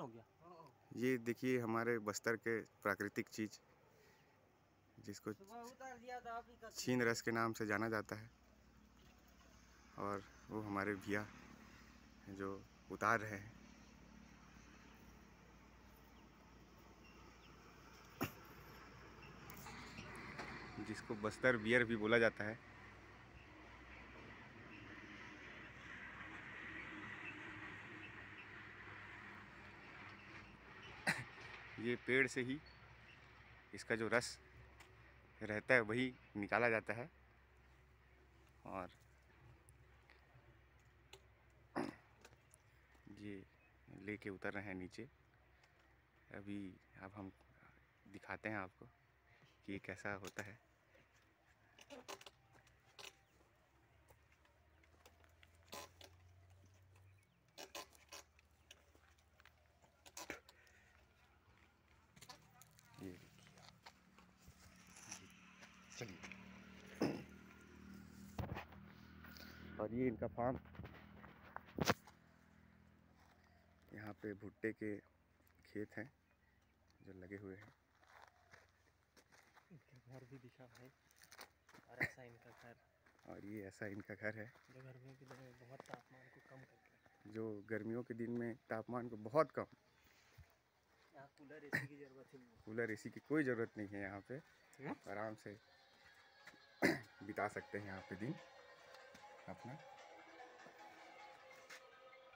हो गया। ये देखिए हमारे बस्तर के प्राकृतिक चीज़ जिसको छीन रस के नाम से जाना जाता है, और वो हमारे भैया जो उतार रहे हैं। जिसको बस्तर बियर भी बोला जाता है। ये पेड़ से ही इसका जो रस रहता है वही निकाला जाता है, और ये लेके उतर रहे हैं नीचे। अभी अब हम दिखाते हैं आपको कि ये कैसा होता है। ये देखिए, चलिए। और ये इनका फार्म, यहाँ पे भुट्टे के खेत हैं जो लगे हुए हैं। इनका घर भी दिखा भाई, और ऐसा इनका घर, और ये ऐसा इनका घर है जो गर्मियों के दिन में बहुत तापमान को कम करके, जो गर्मियों के दिन में तापमान को बहुत कम। यहाँ कूलर एसी की ज़रूरत ही नहीं है। कूलर एसी की कोई ज़रूरत नहीं है। यहाँ पे आराम से बिता सकते हैं यहाँ पे दिन अपना।